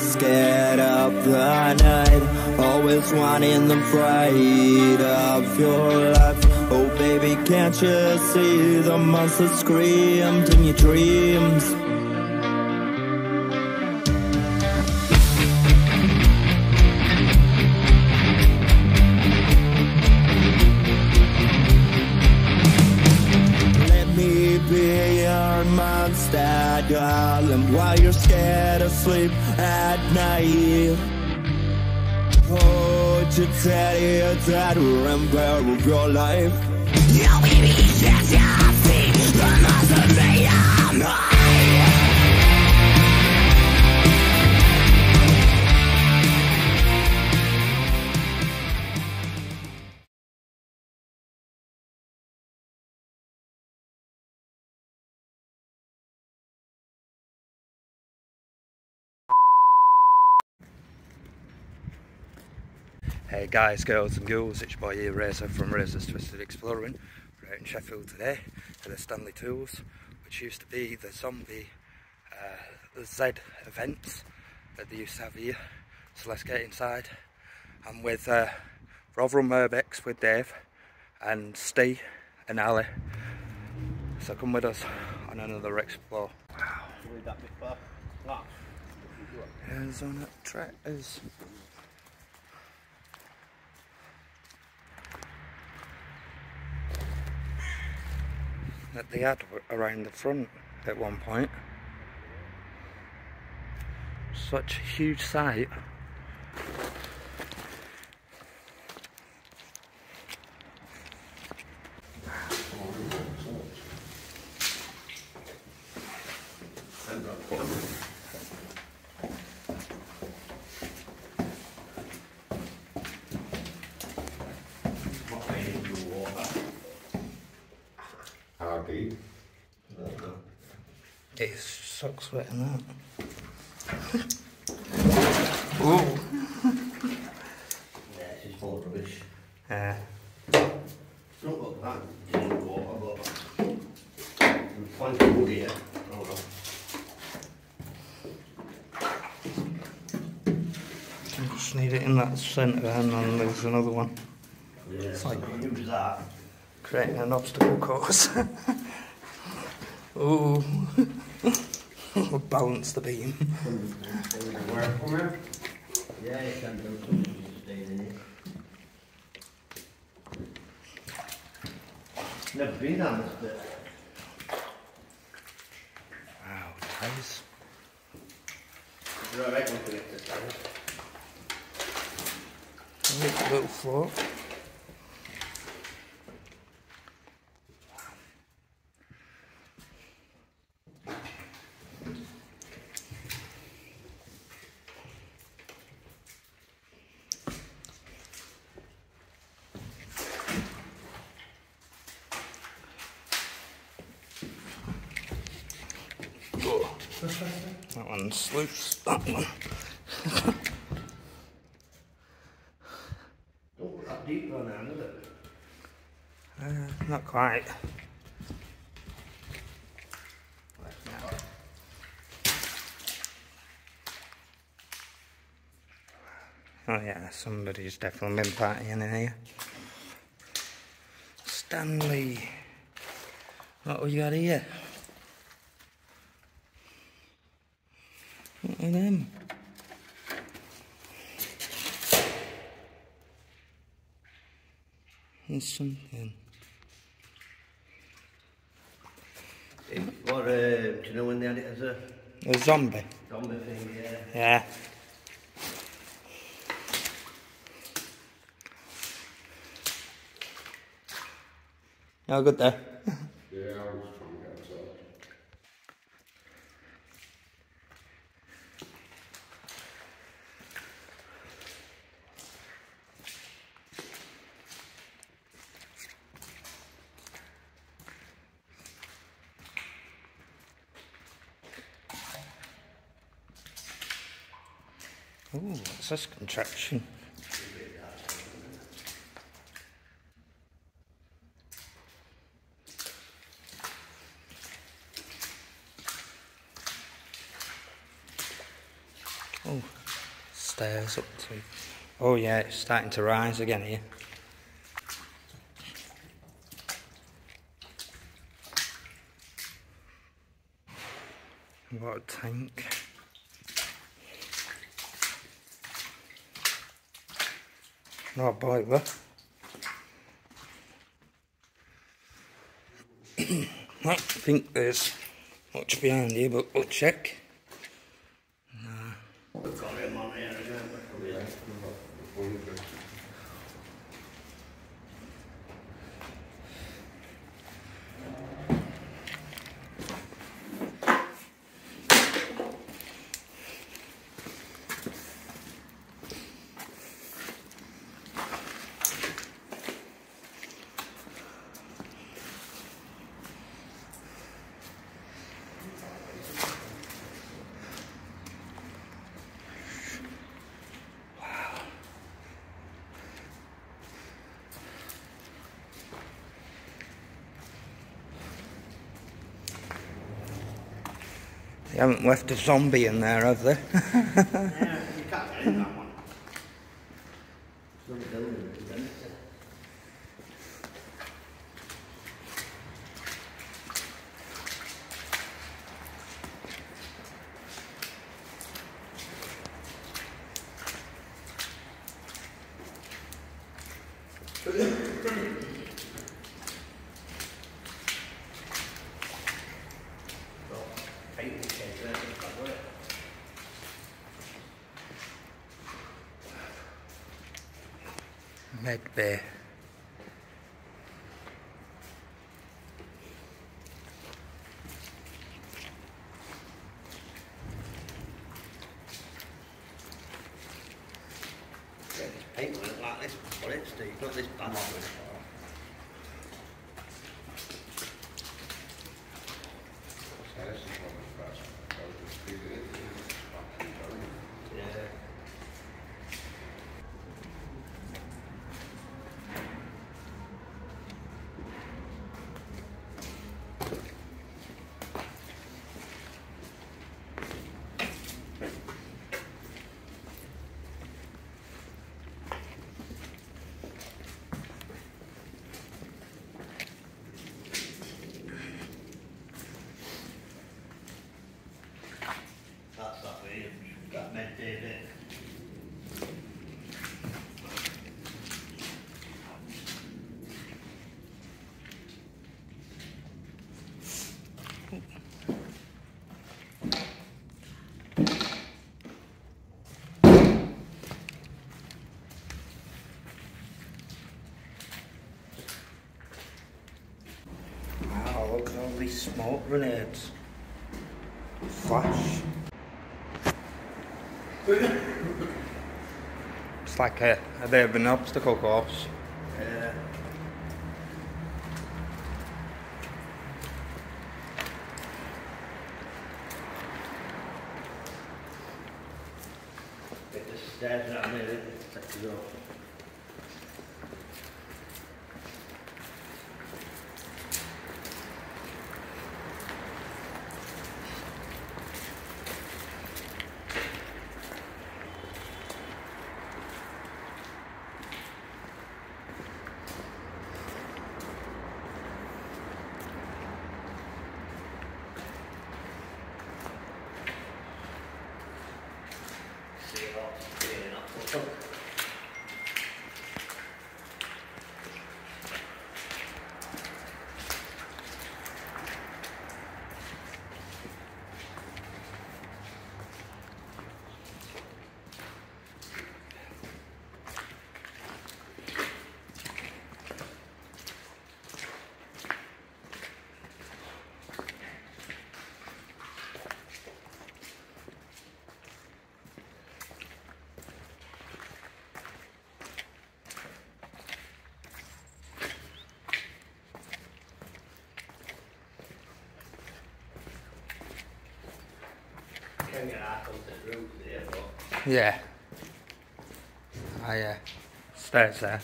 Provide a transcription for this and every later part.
scared of the night, always wanting the fright of your life. Oh baby, can't you see the monster screamed in your dreams? Monster, darling, while you're scared of sleep at night. Oh, to tell you that we're in peril of your life. No, baby, can't you see the monster made of night? Hey guys, girls and ghouls, it's your boy here, Razor from Razor's Twisted Exploring. We're out in Sheffield today at the Stanley Tools, which used to be the zombie the Z events that they used to have here. So let's get inside. I'm with ROTHERHAM Urbex with Dave and Steve and Ali. So come with us on another explore. Wow. Here's on a tractors. That they had around the front at one point. Such a huge site. It sucks wetting that. Oh. Yeah, it's just full of rubbish. Yeah. Don't look that in water, but we're planting wood here. Oh no. I just need it in that centre and then there's another one. Yeah, it's like use that. Creating an obstacle course. Oh. We'll balance the beam. Work from here? Yeah, you can do something to stay in it. Never been on this bit. Wow, nice. You're alright when you lift this down. A little floor. That one's loose, that one. Don't put that deep on there, is it? Not quite. Oh yeah, somebody's definitely been partying in here. Stanley. What we got here? Look at them. There's something. What, do you know when they had it as a zombie? Zombie thing, yeah. Yeah. No good there. Yeah, I was trying to get outside. Ooh, what's this contraption? Oh, stairs up to... Oh yeah, it's starting to rise again here. What a tank. No boiler. I don't think there's much behind here, but we'll check. We've got him on here again. They haven't left a zombie in there, have they? Yeah, you can't get in that one. It's not a building, isn't it? Med bay. Yeah, this paint went like this before it, Steve, not this bad one. Yeah. That's that way, that meant David. Wow, look at all these smoke grenades. Flash. It's like a bit of an obstacle course. Yeah. Get the stairs around there, take it off. Can get out on the roof there, but Yeah. Stairs there.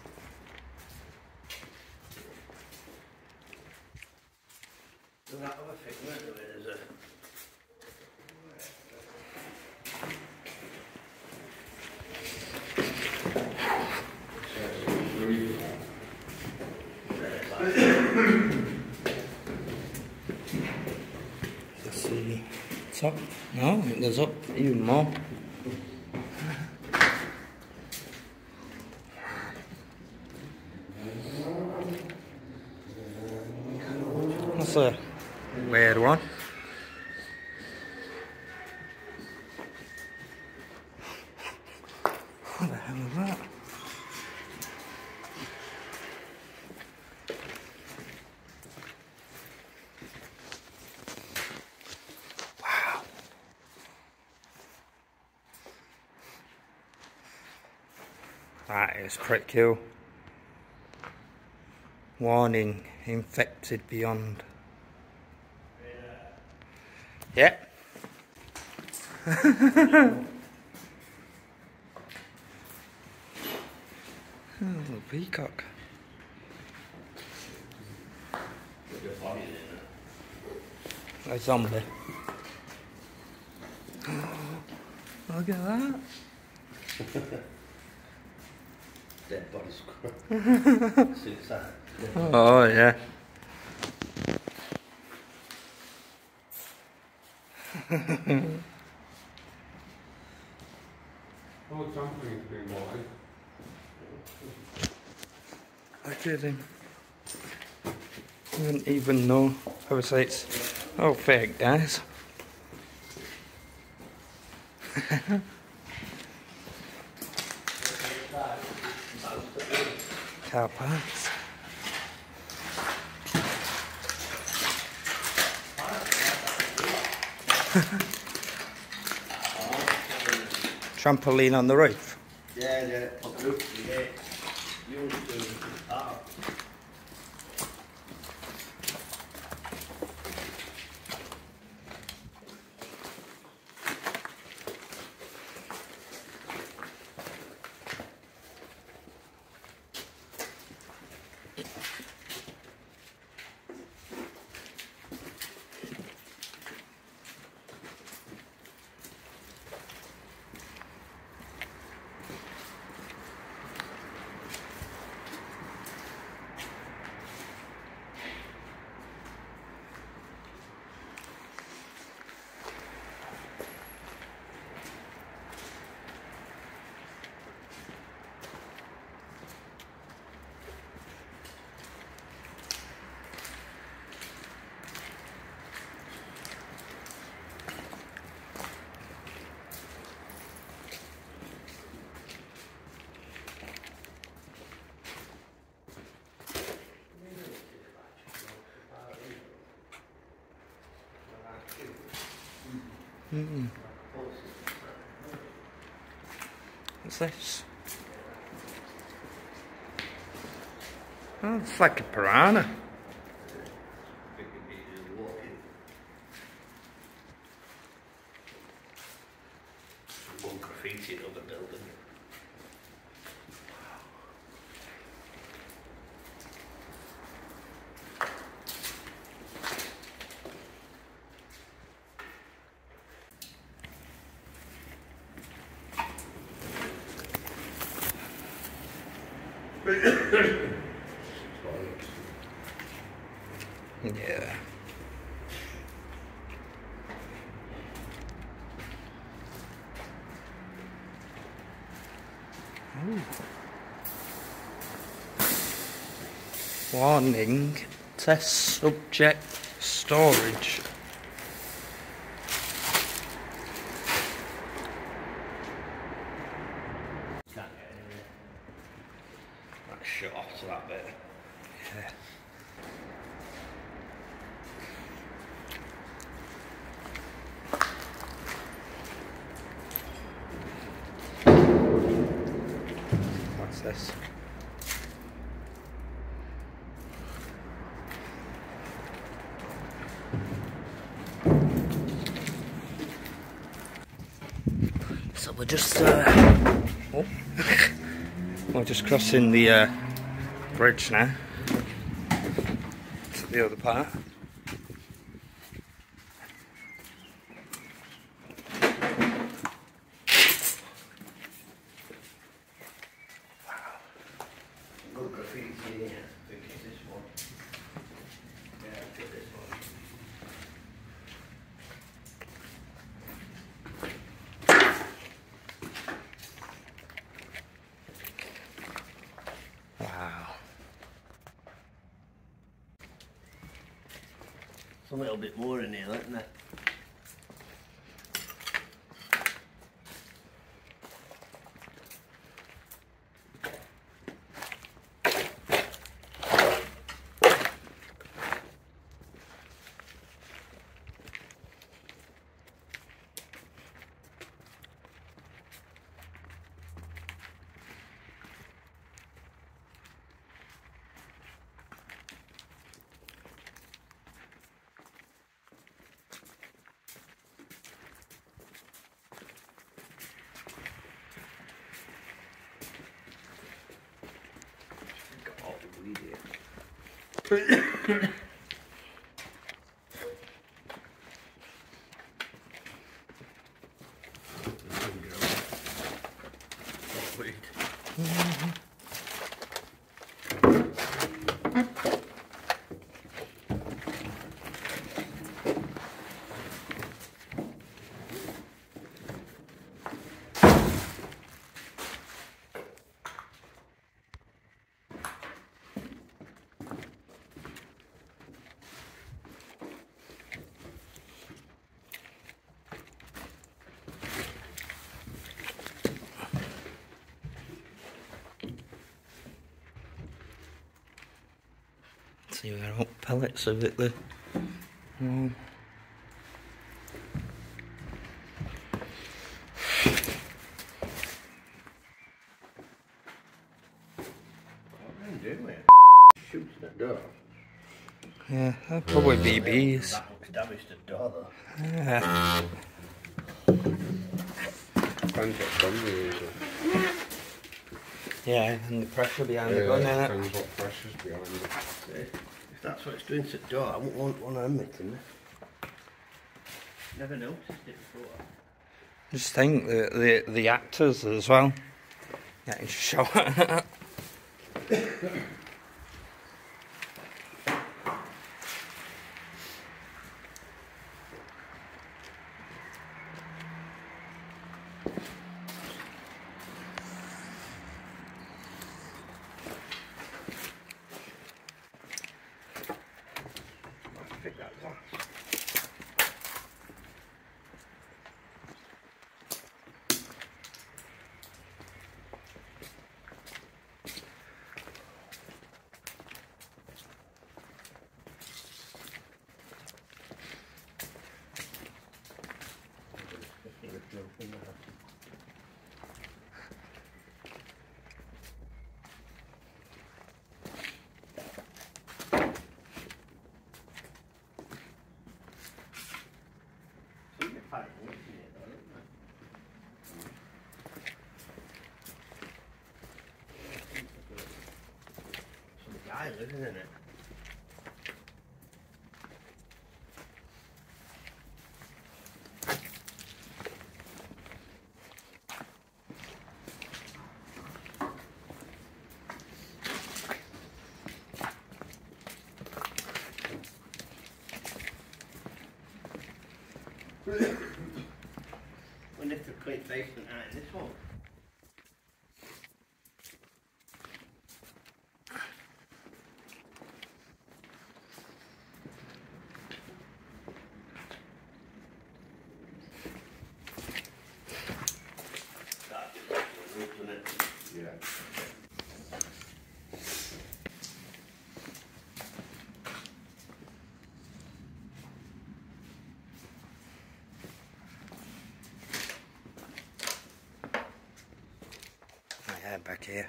there's that other thing, where there's a That's up. No, it goes up even more. That's a weird one. What the hell is that? Wow. That is pretty cool. Warning, infected beyond. Yeah. Oh, little peacock. A zombie. Oh, look at that. Dead body squirrel. Suicide. Oh, yeah. Oh, something's been wide. I didn't even know. I would say it's all fake, guys. Car parts. Trampoline on the roof. Yeah, put the roof, yeah. You used to What's this? Oh, it's like a piranha. one graffiti of a building. Yeah. Ooh. Warning, test subject storage. That's shut off to that bit. Yeah. What's this? So we're just oh. We're just crossing the bridge now to the other part. Good graffiti here. I think it's this one. Yeah, I think this one. a little bit more in here, isn't there? See, we've got pellets of it there. Shoots that door. Yeah, probably BBs. That looks damaged the door though. Yeah. Depends what's done usually. Yeah, and the pressure behind the gun, innit? Depends what pressure's behind it. See, if that's what it's doing to the door, I wouldn't want one of them in there. Never noticed it before. Just think the actors as well getting shot. Some guy living in it. Wonder if the clean basement out in this one. Yeah. Yeah, back here.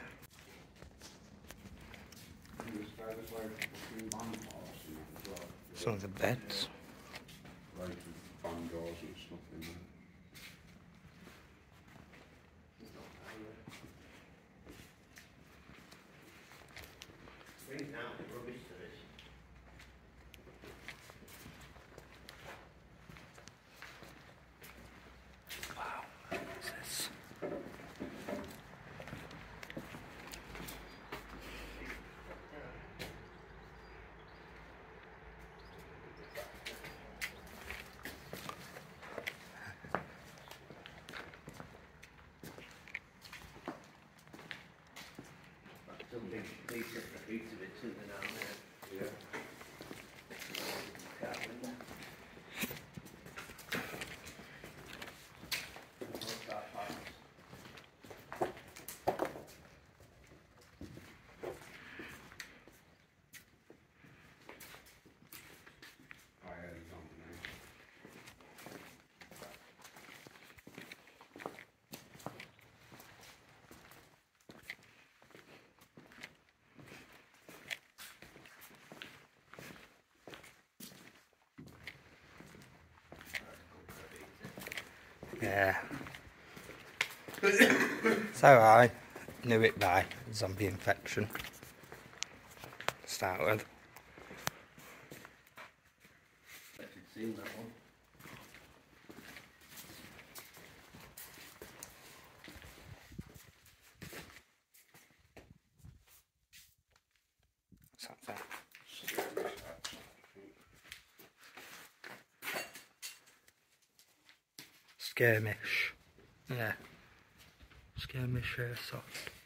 Some of the beds. Like van doors and stuff in there. Brings down the rubbish to this. Wow, what's this? That's some big piece of it, isn't there, down there? Yeah. Can't remember. Yeah. So I knew it by zombie infection to start with. I've seen that one. What's that there? Skirmish. Yeah. Skirmish Airsoft.